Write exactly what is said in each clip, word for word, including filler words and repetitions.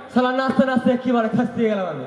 সালা নাচতে নাচতে একেবারে খাসতে গেলাম আমি।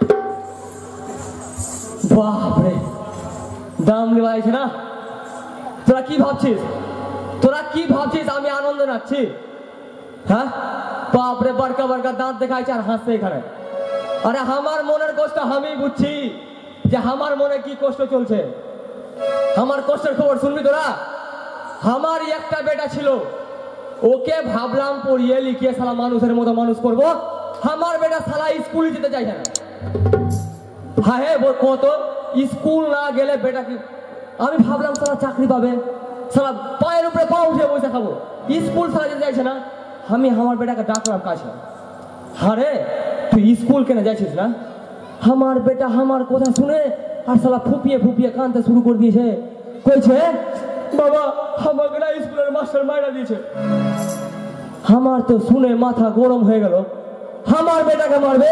বাপরে দাম নেওয়াইছে না। তোরা কি ভাবছিস তোরা কি ভাবছিস আমি আনন্দ নাচ্ছি? হ্যাঁ বাপরে বড়কা বড়কা দাঁত দেখাইছে আর হাসছে এখানে। আরে আমার মনের কষ্ট আমি বুঝছি যে আমার মনে কি কষ্ট চলছে। আমার কষ্টের খবর শুনবি তোরা? আমার একটা বেটা ছিল, ওকে ভাবলাম পড়িয়ে লিখিয়ে সালা মানুষের মতো মানুষ করবো। আমার বেটা সালা স্কুলে যেতে চাইছে না। হ্যাঁ হ্যাঁ কত স্কুল না গেলে বেটা কি, আমি ভাবলাম সালা চাকরি পাবে, সালা পায়ের উপরে পা উঠে বসে খাবো। স্কুল সালা যেতে চাইছে না। আমি আমার বেটাকে ডাকলাম কাছে, হারে তুই স্কুল কেন যাইছিস না? আমার বেটা আমার কথা শুনে আর সালা ফুপিয়ে ফুপিয়ে কাঁদতে শুরু করে দিয়েছে। কইছে বাবা আমাকে না স্কুলের মাস্টার মাইরা দিয়েছে। আমার তো শুনে মাথা গরম হয়ে গেল। আমার বেটাকে মারবে?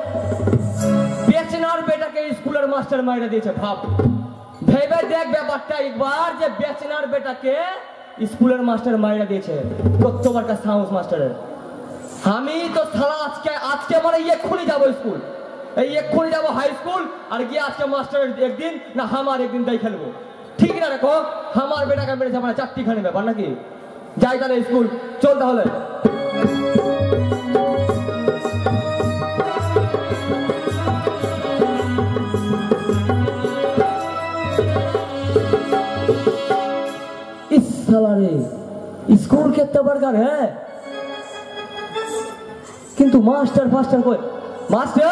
বেচনার বেটাকে স্কুলের মাস্টার মাইরা দিয়েছে। ভাব ভেবে দেখ ব্যাপারটা একবার, যে বেচনার বেটাকে স্কুলের মাস্টার মাইরা দিয়েছে। কতবার কা সাউন্স মাস্টারের। আমি তো সালা আজকে আজকে মানে এক্ষুনি যাবো স্কুল, এই এক্ষুনি যাবো হাই স্কুল, আর গিয়ে আজকে মাস্টারের একদিন না আমার একদিন তাই খেলবো। ঠিক না রেখো? আমার বেটাকে মেরেছে মানে চারটি খানি ব্যাপার নাকি? যাই তাহলে স্কুল, চল তাহলে। স্কুল কেতে বড়কার হ্যাঁ, কিন্তু মাস্টার ফাস্টার কই? মাস্টার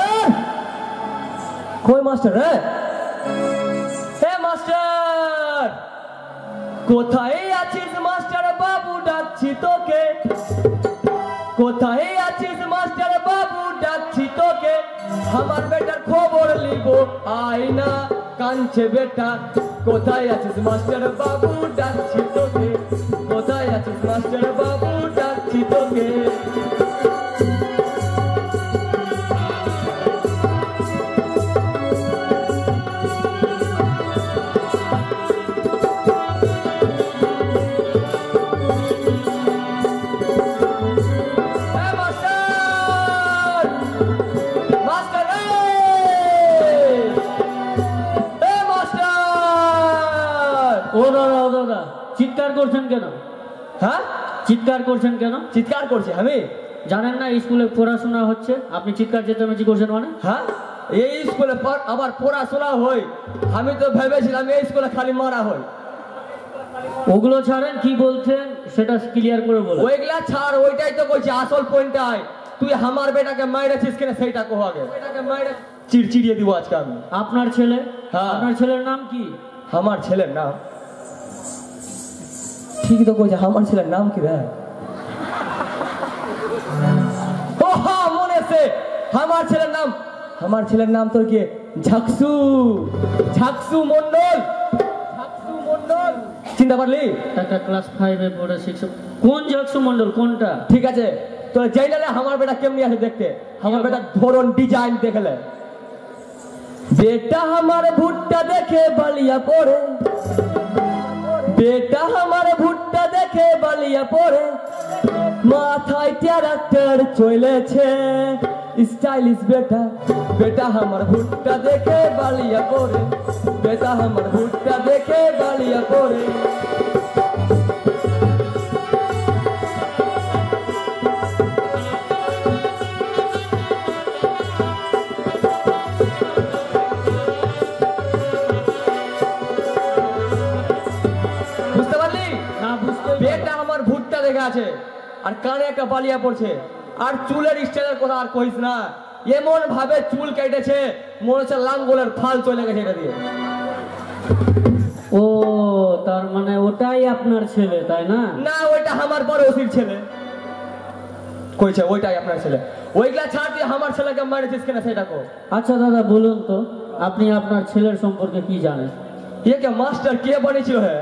কই? মাস্টার হ্যাঁ হে মাস্টার কোথায় আছিস? মাস্টার বাবু ডাকছি তোকে। কোথায় আছিস মাস্টার বাবু ডাকছি তোকে। আমার বেটার খবর লিব আয়না কাঁদছে বেটা। কোথায় আছিস মাস্টার বাবু ডাকছি তোকে। কোথায় আছিস মাস্টার বাবু ডাকছি তোকে। চিৎকার করছেন কেন? হ্যাঁ চিৎকার করছেন কেন? চিৎকার করছি আমি? জানেন না স্কুলে পড়াশোনা হচ্ছে, আপনি চিৎকার চেঁচামেচি করছেন মানে? হ্যাঁ এই স্কুলে আবার পড়াশোনা হয়? আমি তো ভেবেছিলাম এই স্কুলে খালি মারা হয়। ওগুলো ছাড়েন, কি বলছেন সেটা ক্লিয়ার করে বলুন। ওইগুলা ছাড়, ওইটাই তো কইছি আসল পয়েন্টটাই। তুই আমার বেটাকে মাইরেছিস কিনা সেইটা কহ আগে। বেটাকে মাইরে চিড়চিড়িয়ে দিব আজকে আমি। আপনার ছেলে? হ্যাঁ। আপনার ছেলের নাম কি? আমার ছেলের নাম ঠিক তো কইছে, আমার ছেলের নাম কি রে? ও হ্যাঁ মনে আছে, আমার ছেলের নাম আমার ছেলের নাম তোর কি? ঝাকসু ঝাকসু মন্ডল। ঝাকসু মন্ডল চিন্তা পারলি? একটা ক্লাস ফাইভে পড়ে শিখছ। কোন ঝাকসু মন্ডল কোনটা? ঠিক আছে তোরা যাই না আমার বেটা কেমনি আছে দেখতে। আমার বেটা ধরন ডিজাইন দেখলে। বেটা আমার ভুট্টা দেখে বালিয়া পড়ে। বেটা আমার ভুট্টা দেখে বালিয়া পড়ে। মাথায় ট্রাক্টর চলেছে স্টাইলিশ বেটা। বেটা আমার ভুট্টা দেখে বালিয়া পড়ে। বেটা আমার ভুট্টা দেখে বালিয়া পড়ে। বেটা আমার ভুট্টা দেখে আছে আর কানে একটা বালিয়া পড়ছে আর চুলের স্টাইলের কথা আর কইস না। এমন ভাবে চুল কেটেছে মনে হচ্ছে লাঙ্গলের ফাল চলে গেছে এটা দিয়ে। ও তার মানে ওটাই আপনার ছেলে তাই না? না ওইটা আমার বড় ওসির ছেলে। কইছে ওইটাই আপনার ছেলে। ওইগুলা ছাড় দিয়ে আমার ছেলেকে মারেছিস কিনা সেটা কো। আচ্ছা দাদা বলুন তো, আপনি আপনার ছেলের সম্পর্কে কি জানেন? একে মাস্টার কে বানিয়েছিল? হ্যাঁ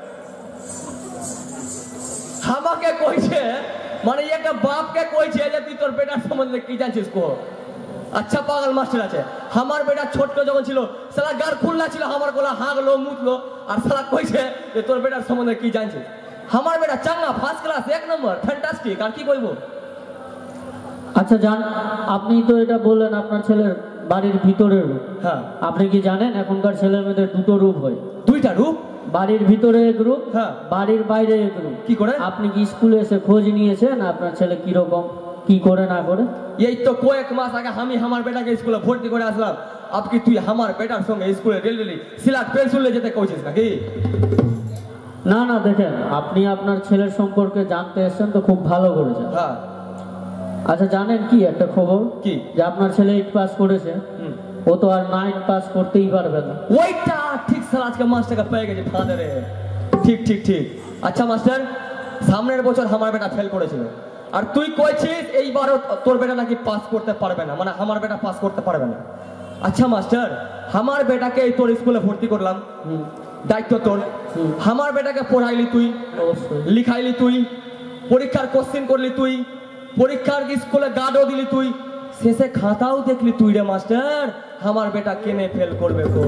আমাকে কইছে, মানে একটা বাপকে কইছে যে তুই তোর বেটার সম্বন্ধে কি জানছিস কো। আচ্ছা পাগল মাস্টার আছে। আমার বেটা ছোট্ট যখন ছিল সালা গার খুলনা ছিল, আমার গলা হাগলো মুতলো আর সালা কইছে যে তোর বেটার সম্বন্ধে কি জানছিস। আমার বেটা চাঙ্গা ফার্স্ট ক্লাস এক নম্বর ফ্যান্টাস্টিক। আর কি কইবো? আচ্ছা জান, আপনি তো এটা বললেন আপনার ছেলের বাড়ির ভিতরের রূপ। হ্যাঁ। আপনি কি জানেন এখনকার ছেলে মেয়েদের দুটো রূপ হয়? দুইটা রূপ? বাড়ির ভিতরে এক রূপ, হ্যাঁ। বাড়ির বাইরে এক রূপ। কি করে? আপনি কি স্কুলে এসে খোঁজ নিয়েছেন আপনার ছেলে কিরকম কি করে না করে? এই তো কয়েক মাস আগে আমি আমার বেটাকে স্কুলে ভর্তি করে আসলাম, আপ কি তুই আমার বেটার সঙ্গে স্কুলে রেলি সিলাট পেন্সিলে যেতে কইছিস নাকি? না না, দেখেন আপনি আপনার ছেলের সম্পর্কে জানতে এসেছেন তো খুব ভালো করেছেন। হ্যাঁ। আচ্ছা জানেন কি একটা খবর, কি? যে আপনার ছেলে এইট পাস করেছে, হুম। ও তো আর নাইন পাস করতেই পারবে না। ওইটা ঠিক স্যার, আজকে মাস্টারকে পেয়ে গেছে ফাদারে। ঠিক ঠিক ঠিক। আচ্ছা মাস্টার, সামনের বছর আমার বেটা ফেল করেছিল, আর তুই কইছিস এইবারও তোর বেটা নাকি পাস করতে পারবে না, মানে আমার বেটা পাস করতে পারবে না। আচ্ছা মাস্টার, আমার বেটাকে এই তোর স্কুলে ভর্তি করলাম, হুম, দায়িত্ব তোর। হুম। আমার বেটাকে পড়াইলি তুই, অবশ্যই। লিখাইলি তুই, পরীক্ষার কোশ্চেন করলি তুই, পরীক্ষার স্কুলে গার্ডও দিলি তুই, শেষে খাতাও দেখলি তুই রে মাস্টার। আমার বেটা কেনে ফেল করবে তো?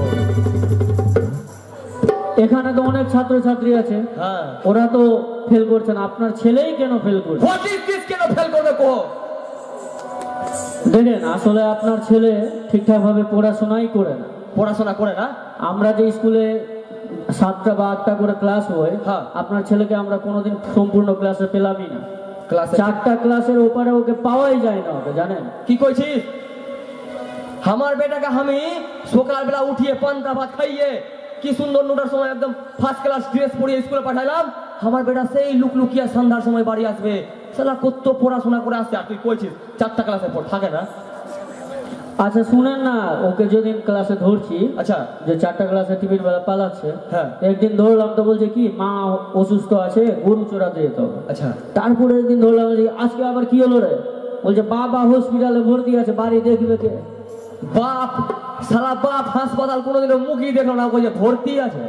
এখানে তো অনেক ছাত্র ছাত্রী আছে, হ্যাঁ, ওরা তো ফেল করছে না, আপনার ছেলেই কেন ফেল করছে? হোয়াট ইজ দিস, কেন ফেল করবে কো? দেখেন আসলে আপনার ছেলে ঠিকঠাক ভাবে পড়াশোনাই করে না। পড়াশোনা করে না? আমরা যে স্কুলে সাতটা বা আটটা করে ক্লাস হয়, হ্যাঁ। আপনার ছেলেকে আমরা কোনোদিন সম্পূর্ণ ক্লাসে পেলামই না। ক্লাসে চারটা ক্লাসের ওপারে ওকে পাওয়াই যায় না ওকে, জানেন? কি কইছিস? আমার বেটাকে আমি সকালবেলা উঠিয়ে পান্তা ভাত খাইয়ে কি সুন্দর নোটার সময় একদম ফার্স্ট ক্লাস ড্রেস পরিয়ে স্কুলে পাঠাইলাম, আমার বেটা সেই লুক লুকিয়া সন্ধ্যার সময় বাড়ি আসবে। সালা কত পড়াশোনা করে আসছে, আর তুই কইছিস চারটা ক্লাসে পড় থাকে না? আচ্ছা শুনেন না, ওকে যেদিন ক্লাসে ধরছি, আচ্ছা। যে চারটা ক্লাসে টিফিন বেলা পালাচ্ছে, হ্যাঁ। একদিন ধরলাম তো বলছে কি মা অসুস্থ আছে, গরু চড়াতে যেতে হবে। আচ্ছা। তারপরে একদিন ধরলাম যে আজকে আবার কি হলো রে, বলছে বাবা হসপিটালে ভর্তি আছে, বাড়ি দেখবে কে? বাপ, সালা বাপ হাসপাতাল কোনোদিনও মুখই দেখো না, কই যে ভর্তি আছে।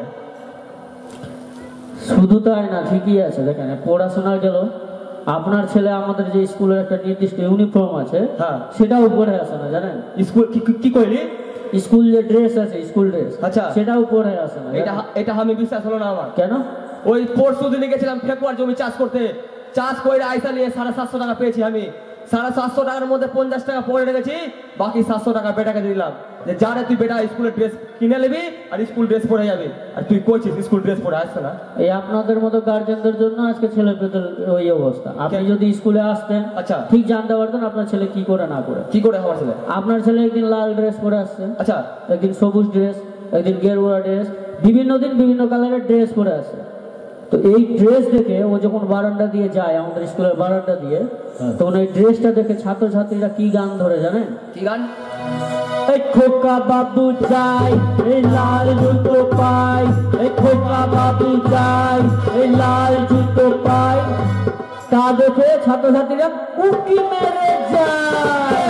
শুধু তাই না, ঠিকই আছে, দেখেন পড়াশোনা গেল, আপনার ছেলে আমাদের যে স্কুলের একটা নির্দিষ্ট ইউনিফর্ম আছে, হ্যাঁ, সেটাও পরে আসে না, জানেন? স্কুল কি কি- কি কইলি? স্কুল যে ড্রেস আছে, স্কুল ড্রেস, আচ্ছা। সেটাও পরে আসে না। এটা জানেন? এটা আমি বিশ্বাস হলো না আমার। কেন? ওই পরশু দিনে গেছিলাম ফেকুয়ার জমি চাষ করতে, চাষ করে আইসা নিয়ে সাড়ে সাতশো টাকা পেয়েছি আমি। সাড়ে সাতশো টাকার মধ্যে পঞ্চাশ টাকা পরে রেখেছি, বাকি সাতশো টাকা বেটাকে দিলাম, যে যারে তুই বেটা স্কুলের ড্রেস কিনে নিবি আর স্কুল ড্রেস পরে যাবি, আর তুই কইছিস স্কুল ড্রেস পরে আসছে না। এই আপনাদের মতো গার্জেনদের জন্য আজকে ছেলে পেদের ওই অবস্থা। আপনি কেন? যদি স্কুলে আসতেন, আচ্ছা। ঠিক জানতে পারতেন আপনার ছেলে কি করে না করে। কি করে আমার ছেলে? আপনার ছেলে একদিন লাল ড্রেস পরে আসছে, আচ্ছা। একদিন সবুজ ড্রেস, একদিন গেরুয়া ড্রেস, বিভিন্ন দিন বিভিন্ন কালারের ড্রেস পরে আসে। তো এই ড্রেস দেখে ও যখন বারান্দা দিয়ে যায়, আমাদের স্কুলের বারান্দা দিয়ে, হ্যাঁ। তখন এই ড্রেসটা দেখে ছাত্রছাত্রীরা কি গান ধরে জানেন? কি গান? এই খোকা বাবু যাই, এই লাল জুতো পাই, এই খোকা বাবু যাই, এই লাল জুতো পাই, তা দেখে ছাত্রছাত্রীরা উকি মেরে যায়।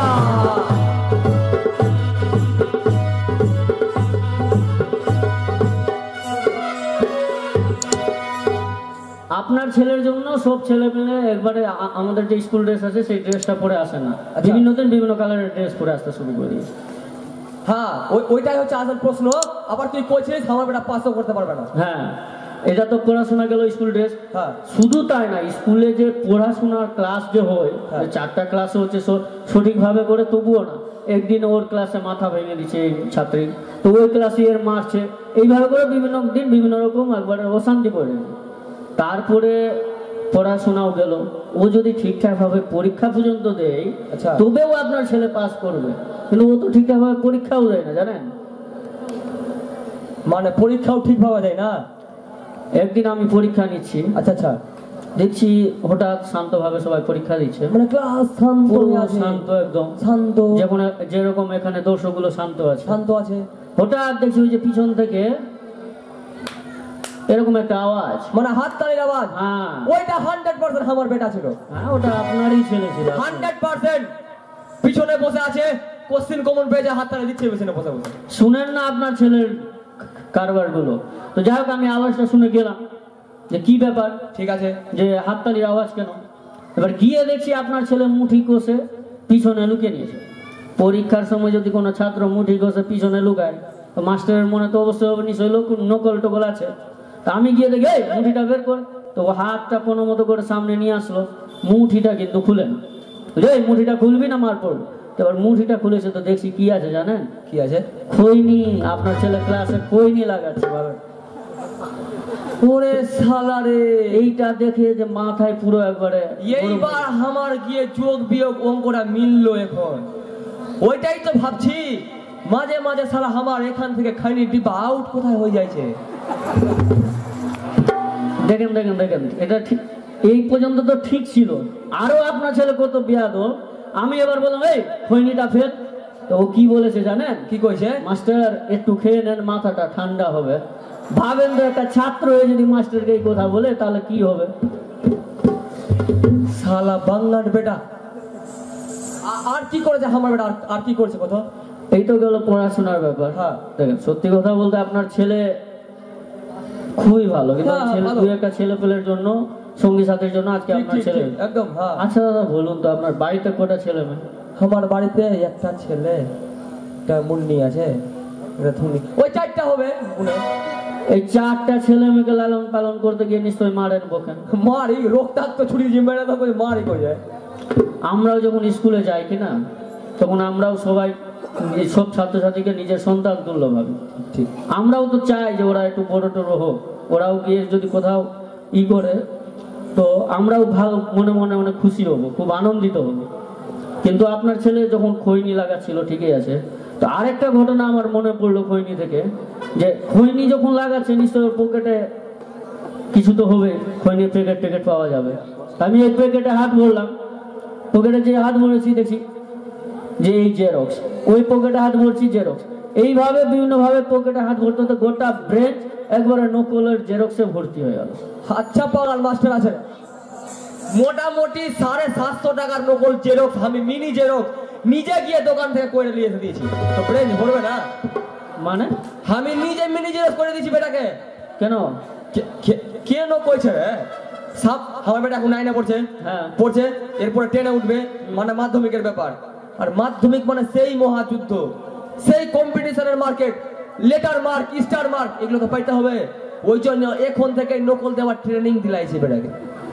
আপনার ছেলের জন্য সব ছেলে পেলে একবারে আ- আমাদের যে স্কুল ড্রেস আছে সেই ড্রেসটা পরে আসে না, আচ্ছা। বিভিন্ন দিন বিভিন্ন কালারের ড্রেস পরে আসতে শুরু করি। হ্যাঁ, ওই ওইটাই হচ্ছে আসল প্রশ্ন। আবার তুই কইছিস আমার বেটা পাসও করতে পারবে না। হ্যাঁ, এটা তো পড়াশোনা গেল স্কুল ড্রেস। হ্যাঁ। শুধু তাই না, স্কুলে যে পড়াশোনার ক্লাস যে হয়, হ্যাঁ। যে চারটা ক্লাসে হচ্ছে স- সঠিকভাবে করে, তবুও না, একদিন ওর ক্লাসে মাথা ভেঙে দিচ্ছে এই ছাত্রী, তো ওই ক্লাসে এর মারছে, এইভাবে করে বিভিন্ন দিন বিভিন্ন রকম একবারে অশান্তি করে। তারপরে পড়াশোনাও গেল, ও যদি ঠিকঠাক ভাবে পরীক্ষা পর্যন্ত দেয়, আচ্ছা। তবেও আপনার ছেলে পাস করবে, কিন্তু ও তো ঠিকঠাক ভাবে পরীক্ষাও দেয় না, জানেন? মানে পরীক্ষাও ঠিক ভাবে দেয় না? একদিন আমি পরীক্ষা নিচ্ছি, আচ্ছা আচ্ছা। দেখছি হঠাৎ শান্তভাবে সবাই পরীক্ষা দিচ্ছে, মানে ক্লাস শান্ত পুরো আছে, শান্ত, একদম শান্ত, যেমন যেরকম এখানে দর্শকগুলো শান্ত আছে, শান্ত আছে। হঠাৎ দেখছি ওই যে পিছন থেকে এরকম একটা আওয়াজ, মানে হাত তালির আওয়াজ। হ্যাঁ ওইটা হান্ড্রেড পার্সেন্ট আমার বেটা ছিল, হ্যাঁ, ওটা আপনারই ছেলে ছিল। Hundred percent. পিছনে বসে আছে, কোশ্চিন কমন পেয়েছে, হাত তালি দিচ্ছে পিছনে বসে বসে। শুনেন না আপনার ছেলের কারবার গুলো। তো যাই হোক, আমি আওয়াজটা শুনে গেলাম যে কি ব্যাপার, ঠিক আছে। যে হাততালির আওয়াজ কেন। এবার গিয়ে দেখছি আপনার ছেলে মুঠি কষে পিছনে লুকিয়ে নিয়েছে। পরীক্ষার সময় যদি কোনো ছাত্র মুঠি কষে পিছনে লুকায়, তো মাস্টারের মনে তো অবশ্যই হবে নিশ্চয়ই লোক নকল টকল আছে। তা আমি গিয়ে দেখি এই মুঠিটা বের কর, তো ও হাতটা কোনো মতো করে সামনে নিয়ে আসলো, মুঠিটা কিন্তু খুলে না। বুঝলে এই মুঠিটা খুলবি না মার পড়বে। তো এবার মুঠিটা খুলেছে তো দেখছি কি আছে জানেন? কি আছে? খৈনি। আপনার ছেলে ক্লাসে খৈনি লাগাচ্ছে বাবা। ওরে শালা রে, এইটা দেখে যে মাথায় পুরো একবারে এইবার আমার গিয়ে যোগ বিয়োগ অঙ্কটা মিললো এখন। ওইটাই তো ভাবছি, মাঝে মাঝে শালা আমার এখান থেকে খাইনি ডিব্বা আউট কোথায় হয়ে যাচ্ছে। দেখেন দেখেন দেখেন এটা ঠিক, এই পর্যন্ত তো ঠিক ছিল। আরো আপনার ছেলে কত বিয়াদব। আমি এবার বললাম এই খৈনিটা ফেল, তো ও কি বলেছে জানেন? কি কইছে? মাস্টার একটু খেয়ে নেন, মাথাটা ঠান্ডা হবে। ভাবেন তো একটা ছাত্র হয়ে যদি মাস্টারকে এই কথা বলে তাহলে কি হবে? শালা বাংলার বেটা। আ- আর কি করেছে আমার বেটা? আর- আর কি করেছে কত? এই তো গেল পড়াশোনার ব্যাপার। হ্যাঁ। দেখেন সত্যি কথা বলতে আপনার ছেলে খুবই ভালো, কিন্তু হ্যাঁ, ছেলে ভালো। দুই একটা ছেলে পেলের জন্য, সঙ্গী সাথীর জন্য আজকে ঠিক, আপনার ঠিক, ছেলে। ঠিক, একদম হ্যাঁ। আচ্ছা দাদা বলুন তো আপনার বাড়িতে কটা ছেলে মেয়ে? আমার বাড়িতে একটা ছেলে, একটা মুন্নি আছে, একটা ধুনি, ওই চারটা হবে মনে হয়। এই চারটা ছেলে মেয়েকে লালন পালন করতে গিয়ে নিশ্চয়ই মারেন বকেন। মারি রক্তাক্ত ছুরি যে মেরে তো মারি কই যায়। আমরাও যখন স্কুলে যাই কিনা তখন আমরাও সবাই এই সব ছাত্রছাত্রীকে নিজের সন্তান তুল্য ভাবি। ঠিক। আমরাও তো চাই যে ওরা একটু বড় টড়ো হোক, ওরাও গিয়ে যদি কোথাও ই করে তো আমরাও ভালো মনে মনে মনে খুশি হব, খুব আনন্দিত হব। কিন্তু আপনার ছেলে যখন খৈনি লাগাচ্ছিল ঠিকই আছে, তো আরেকটা ঘটনা আমার মনে পড়লো খৈনি থেকে, যে খৈনি যখন লাগাচ্ছে নিশ্চয়ই ওর পকেটে কিছু তো হবে, খৈনির প্যাকেট ট্যাকেট পাওয়া যাবে। আমি এই প্যাকেটে হাত ভরলাম, পকেটে যে হাত ভরেছি দেখছি যে এই জেরক্স, ওই পকেটে হাত ভরছি জেরক্স, এইভাবে বিভিন্ন ভাবে পকেটে হাত ভরতে হতে গোটা ব্রেঞ্চ একবারে নকলের জেরক্সে ভর্তি হয়ে গেল। আচ্ছা পাগাল মাস্টার আছে, মোটামুটি সাড়ে সাতশো টাকার নকল জেরক্স আমি মিনি জেরক্স নিজে গিয়ে দোকান থেকে করে নিয়ে এসে দিয়েছি, তো ব্রেন ভরবে না? মানে আমি নিজে মিনি জেরক্স করে দিয়েছি বেটাকে। কেন? কে- কে- কেন কইছে রে? সাপ আমার বেটা এখন নাইনে পড়ছে, হ্যাঁ। পড়ছে, এরপরে টেনে উঠবে, মানে মাধ্যমিকের ব্যাপার। আর মাধ্যমিক মানে সেই মহাযুদ্ধ, সেই কম্পিটিশনের market, letter mark, star mark, এগুলো তো পাইতে হবে। ওই জন্য এখন থেকে নকল দেওয়ার ট্রেনিং দিলাইছে বেটাকে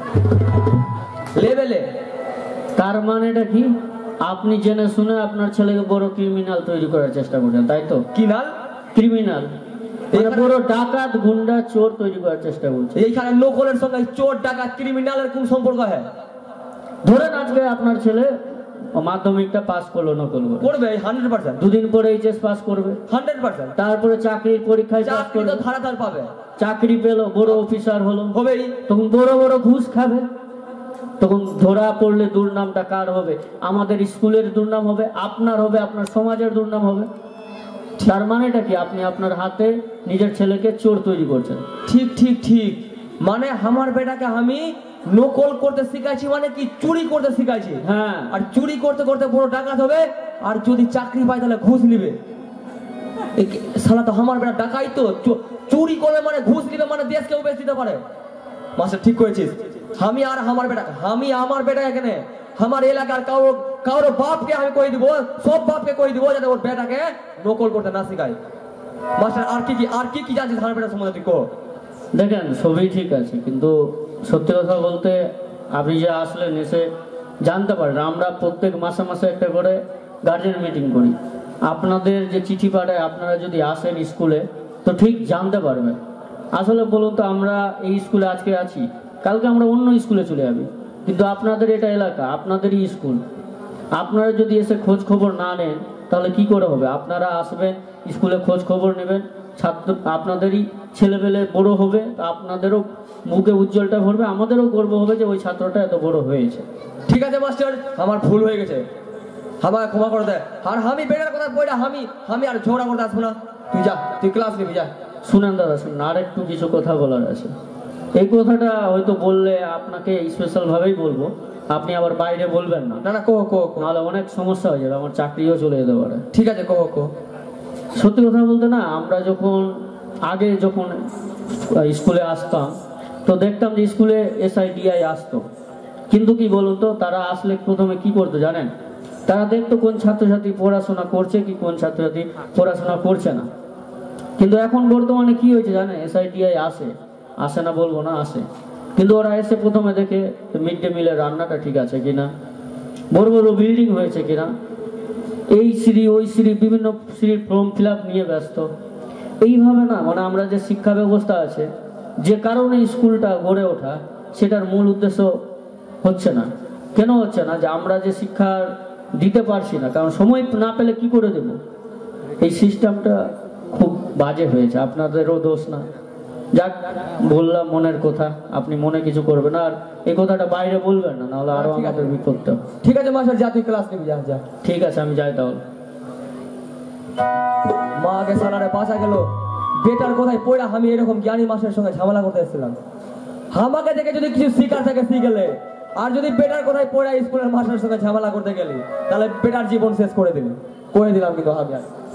লেভেলে। তার মানেটা কি? আপনি জেনে শুনে আপনার ছেলেকে বড় ক্রিমিনাল তৈরি করার চেষ্টা করছেন, তাই তো? কি নাল? ক্রিমিনাল মানে এখানে- বড় ডাকাত গুন্ডা চোর তৈরি করার চেষ্টা করছে। এইখানে নকলের সঙ্গে চোর ডাকাত ক্রিমিনালের কোন সম্পর্ক হয়? ধরেন আজকে আপনার ছেলে মাধ্যমিকটা পাস করলো নকল করে, করবে হান্ড্রেড পার্সেন্ট, দুদিন পরে এইচএস পাস করবে, হান্ড্রেড পার্সেন্ট তারপরে চাকরির পরীক্ষায় পাস চাকরি করবে, তো ধারা ধার পাবে, চাকরি পেলো, বড় অফিসার হলো, হবেই। তখন বড় বড় ঘুষ খাবে। তখন ধরা পড়লে দুর্নামটা কার হবে? আমাদের স্কুলের দুর্নাম হবে, আপনার হবে, আপনার সমাজের দুর্নাম হবে। তার মানেটা কি? আপনি আপনার হাতে নিজের ছেলেকে চোর তৈরি করছেন। ঠিক ঠিক ঠিক, মানে আমার বেটাকে আমি নকল করতে শিখাইছি, মানে কি চুরি করতে শিখাইছি। হ্যাঁ, আর চুরি করতে করতে বড় ডাকাত হবে, আর যদি চাকরি পায় তাহলে ঘুষ নিবে। এই কে- শালা তো আমার বেটা ডাকাই তো, চু- চুরি করবে মানে ঘুষ নিবে, মানে দেশকেও বেচ দিতে পারে। মাস্টার ঠিক করেছিস। আমি আর আমার বেটা, আমি আমার বেটা এখানে আমার এলাকার কারো কারো বাপকে আমি কই দিব, সব বাপকে কই দিব যাতে ওর বেটাকে নকল করতে না শিখায়। মাস্টার আর কি কি আর কি কি জানিস আমার বেটার সম্বন্ধে তুই কো। দেখেন সবই ঠিক আছে, কিন্তু সত্যি কথা বলতে আপনি যে আসলেন এসে জানতে পারেন, আমরা প্রত্যেক মাসে মাসে একটা করে গার্জেন মিটিং করি। আপনাদের যে চিঠি পাঠায় আপনারা যদি আসেন স্কুলে তো ঠিক জানতে পারবেন। আসলে বলুন তো, আমরা এই স্কুলে আজকে আছি, কালকে আমরা অন্য স্কুলে চলে যাবি, কিন্তু আপনাদের এটা এলাকা, আপনাদেরই স্কুল। আপনারা যদি এসে খোঁজ খবর না নেন তাহলে কি করে হবে? আপনারা আসবেন স্কুলে, খোঁজ খবর নেবেন, ছাত্র আপনাদেরই ছেলেবেলে বড় হবে, তো আপনাদেরও মুখে উজ্জ্বলটা ভরবে, আমাদেরও গর্ব হবে যে ওই ছাত্রটা এত বড় হয়েছে। ঠিক আছে মাস্টার, আমার ভুল হয়ে গেছে, আমাকে ক্ষমা করে দেয়। আর আমি বেটার কথা বইটা আমি আমি আর ঝগড়া করতে আসবো না। তুই যা, তুই ক্লাস নিবি যা। শুনেন দাদা, শুনুন, আর একটু কিছু কথা বলার আছে। এই কথাটা হয়তো বললে আপনাকে স্পেশাল ভাবেই বলবো, আপনি আবার বাইরে বলবেন না, না না কো কো কো। নাহলে অনেক সমস্যা হয়ে যাবে, আমার চাকরিও চলে যেতে পারে। ঠিক আছে কো কো। সত্যি কথা বলতে না, আমরা যখন আগে যখন স্কুলে আসতাম তো দেখতাম যে স্কুলে এসআই ডিআই আসতো, কিন্তু কি বলুন তো, তারা আসলে প্রথমে কি করতো জানেন? তারা দেখতো কোন ছাত্রছাত্রী পড়াশোনা করছে কি কোন ছাত্রছাত্রী পড়াশোনা করছে না। কিন্তু এখন বর্তমানে কি হয়েছে জানেন? এসআই ডিআই আসে, আসে না বলবো না, আসে, কিন্তু ওরা এসে প্রথমে দেখে মিড ডে মিলের রান্নাটা ঠিক আছে কিনা, বড় বড় বিল্ডিং হয়েছে কিনা, এই সিঁড়ি ওই সিঁড়ি বিভিন্ন সিঁড়ির ফর্ম ফিল আপ নিয়ে ব্যস্ত। এইভাবে না মানে আমরা যে শিক্ষা ব্যবস্থা আছে, যে কারণে স্কুলটা গড়ে ওঠা, সেটার মূল উদ্দেশ্য হচ্ছে না। কেন হচ্ছে না? যে আমরা যে শিক্ষা দিতে পারছি না, কারণ সময় না পেলে কি করে দেব। এই সিস্টেমটা খুব বাজে হয়েছে, আপনাদেরও দোষ না। যাক, বললাম মনের কথা, আপনি মনে কিছু করবেন না, আর এই কথাটা বাইরে বলবেন না, নাহলে আরো ঠিক আছে। আমাদের বিপদ। ঠিক আছে মাস্টার, যা তুই ক্লাস নিবি, যা যা। ঠিক আছে, আমি যাই তাহলে। মা আগে সালারে বাসা গেল, বেটার কোথায় পড়া আমি এরকম জ্ঞানী মাস্টারের সঙ্গে ঝামেলা করতে এসেছিলাম। আমাকে দেখে যদি কিছু শিকার থাকে শিখেলে, আর যদি বেটার কোথায় পড়া স্কুলের মাস্টারের সঙ্গে ঝামেলা করতে গেলি, তাহলে বেটার জীবন শেষ করে দিলি, করে দিলাম কিন্তু আমি আর